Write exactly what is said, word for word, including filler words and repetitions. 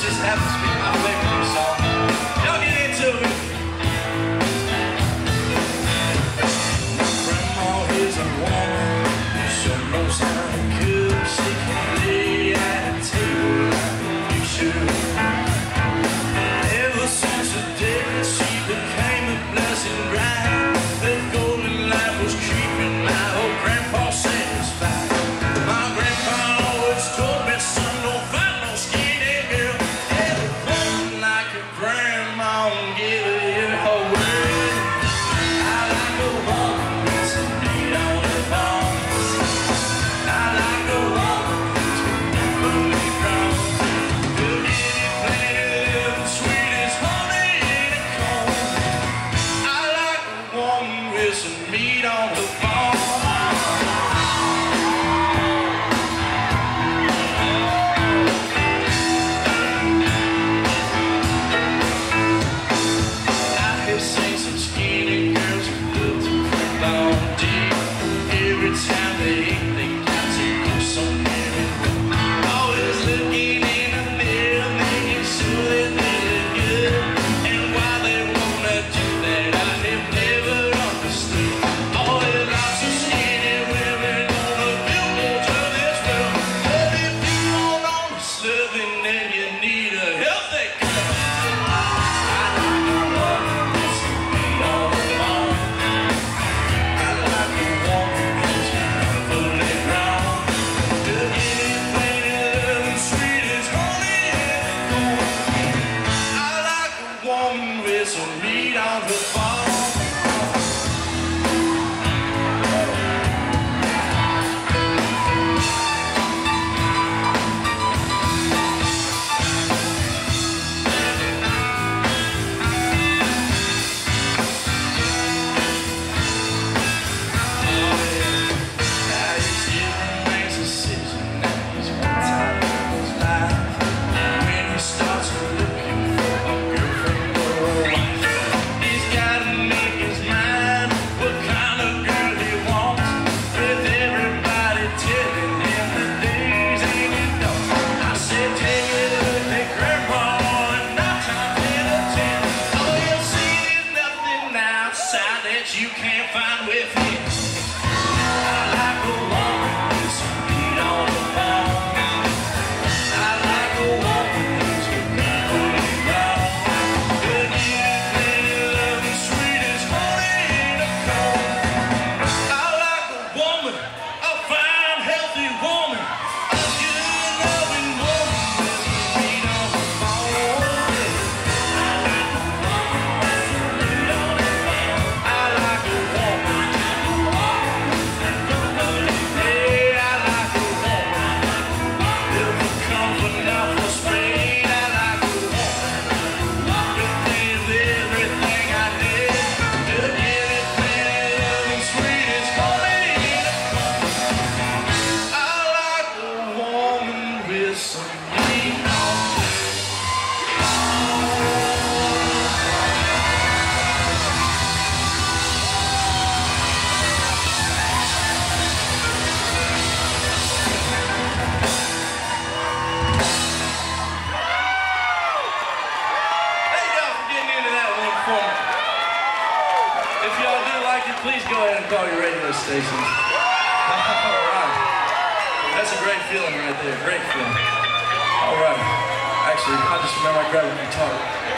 just happens to be my favorite song. Y'all get into it. Grandma is a woman, she knows how to cook. She can lay at a table like you should. Ever since the day that she became a blessing bride, the golden light was keeping my old grandpa satisfied. My grandpa always told me, son, don't fight no skinny girl. Ever woman like a grandma and give her your whole world. I like a woman with some meat on her bones. I like a woman with some bully crown. Good kitty, plenty love, and sweet as honey in a comb. I like a woman with some meat on her bones. With some meat on the bone. You can't find with me. I like a woman with some meat on the bone. I like a woman with some meat on the bone. Good eating, plenty love, and sweet as honey in a comb. I like a woman, a fine, healthy woman, a good, loving woman with some meat on the bone. I like a woman with some meat on the bone. I like a woman. If y'all do like it, please go ahead and call your radio station. All right. That's a great feeling right there. Great feeling. All right. Actually, I just remember I grabbed a guitar.